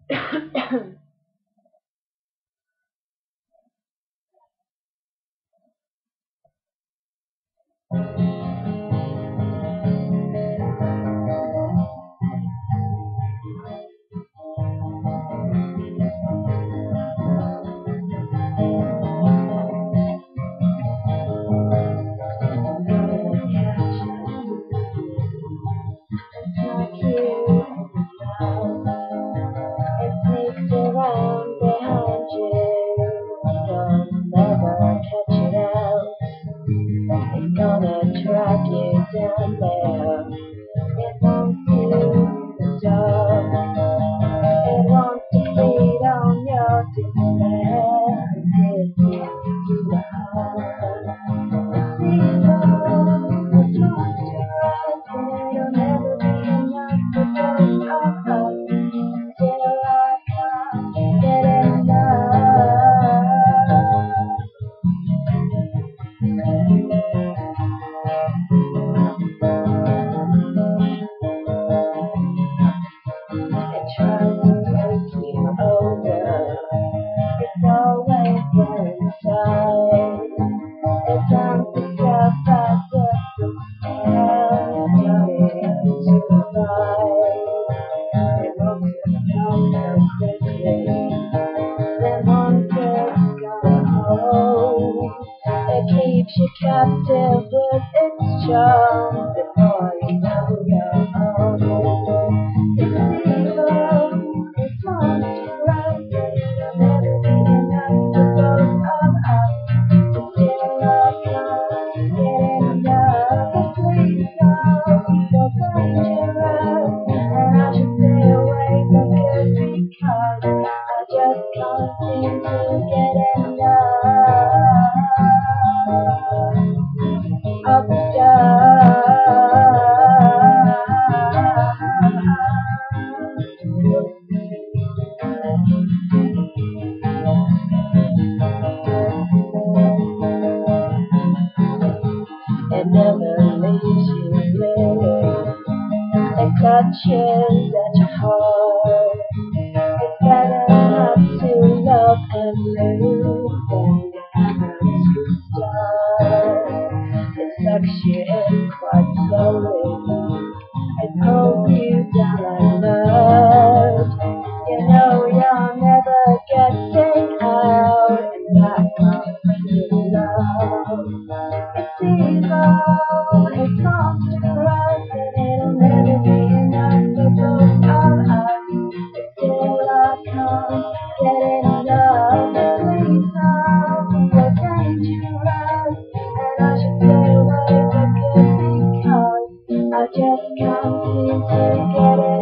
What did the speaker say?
Around behind you, you'll never catch it out. It's gonna track you down there. It wants you to stop. It wants to feed on your despair and hit you to the heart. It's evil, it's monstrous, and it'll never be enough for both of us. Still I can't get enough. It tries to take you over. It's always there inside. It sounds itself as if it's starting to rise. It wants to come so quickly. Then once it's got a hold, it keeps you captive with its charm before you know you're old. It's evil, it's monstrous, it'll never be enough for both of us. Still I can't get enough. Please don't, you're dangerous, and I should stay away from you because I just can't seem to get enough of It never leaves you really. It clutches at your heart. It's better not to love and lose than to start. It sucks you in quite slowly. It pulls you down like mud. You know you're never getting out, and that comes with love. It's evil, it's monstrous, and it'll never be enough for both of us. Still I can't get enough. Please don't, you're dangerous, and I should stay away for good because I just can't seem to get it.